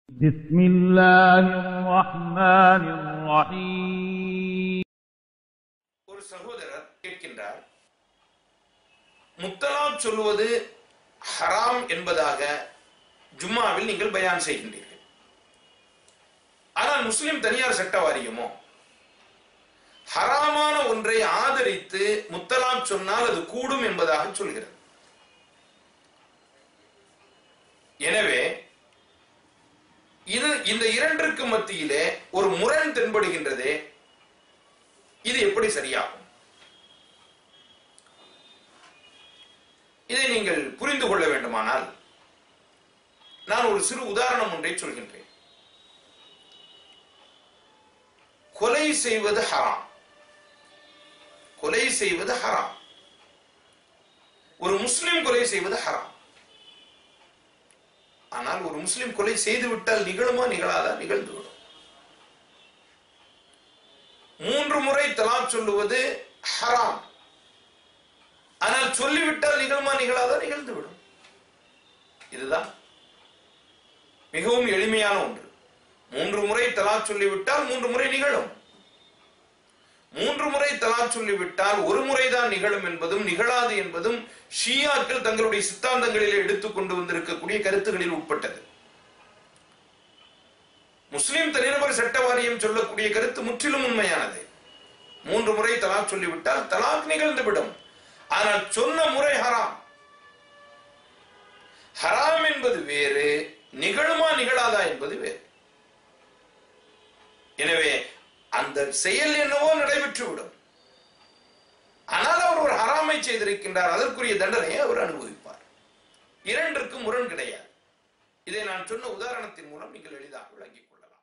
بسم الله الرحمن الرحيم. ஒரு சகோதரர் கேட்கின்றார், முத்தலாக் சொல்வது ஹராம் என்பதாக ஜும்மாவில் நீங்கள் பயான் செய்கின்றீர்கள். ஆனால் முஸ்லிம் தனியார் சட்ட வாரியமோ ஹராமான ஒன்றை ஆதரித்து முத்தலாக் சொன்னால் அது கூடும் என்பதாக சொல்கிறது. எனவே இந்த இரண்டிற்கு மத்தியிலே ஒரு முரண் தென்படுகின்றதே, இது எப்படி சரியாகும்? இதை நீங்கள் புரிந்து கொள்ள வேண்டுமானால் நான் ஒரு சிறு உதாரணம் ஒன்றை சொல்கின்றேன். கொலை செய்வது ஹராம். கொலை செய்வது ஹராம். ஒரு முஸ்லிம் கொலை செய்வது ஹராம். ஆனால் ஒரு முஸ்லிம் கொலை செய்து விட்டால் நிகழுமா நிகழாதா? நிகழ்ந்துவிடும். 3 முறை தலாக் சொல்லுவது ஹராம். ஆனால் சொல்லிவிட்டால் நிகழுமா நிகழாதா? நிகழ்ந்துவிடும். இதுதான் மிகவும் எளிமையான ஒன்று. 3 முறை தலாக் சொல்லிவிட்டால் 3 முறை நிகழும். 3 முறை தலாக் சொல்லிவிட்டால் 1 முறைதான் நிகழும் என்பதும் நிகழாது என்பதும் ஷியாக்கள் தங்களுடைய சித்தாந்தங்களிலே எடுத்துக் கொண்டு வந்திருக்கக்கூடிய கருத்துகளில் உட்பட்டது. முஸ்லிம் தனிநபர் சட்ட வாரியம் சொல்லக்கூடிய கருத்து முற்றிலும் உண்மையானது. 3 முறை தலாக் சொல்லிவிட்டால் தலாக் நிகழ்ந்துவிடும். ஆனால் சொன்ன முறை ஹராம். ஹராம் என்பது வேறு, நிகழுமா நிகழாதா என்பது வேறு. எனவே அந்த செயல் என்னவோ நடைபெற்றுவிடும். ஆனால் அவர் ஒரு ஹராமை செய்திருக்கின்றார், அதற்குரிய தண்டனையை அவர் அனுபவிப்பார். இரண்டிற்கும் முரண் கிடையாது. இதை நான் சொன்ன உதாரணத்தின் மூலம் நீங்கள் எளிதாக விளங்கிக் கொள்ளலாம்.